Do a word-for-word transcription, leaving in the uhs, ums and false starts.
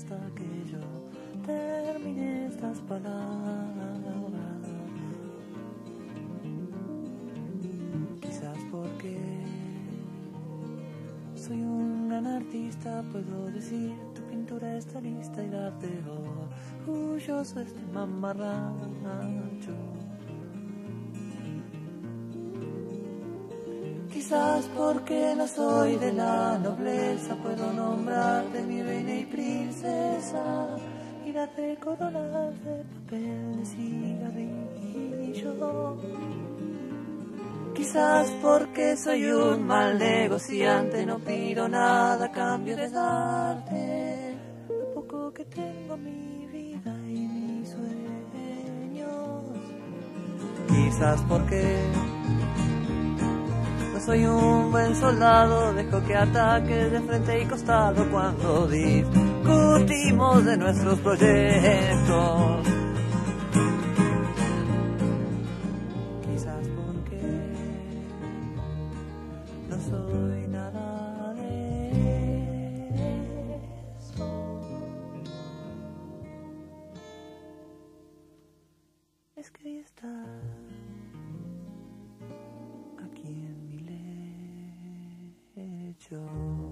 hasta que yo termine estas palabras. Quizás porque soy un gran artista, puedo decir tu pintura está lista y darte orgulloso este mamarracho. Quizás porque no soy de la nobleza, puedo nombrarte mi reina y princesa y darte coronas de papel de cigarrillo. Quizás porque soy un mal negociante, no pido nada a cambio de darte lo poco que tengo, mi vida y mis sueños. Quizás porque no soy un buen soldado, dejo que ataques de frente y costado cuando discutimos de nuestros proyectos. Quizás porque no soy nada de eso. Es que hoy estás aquí en mi lecho.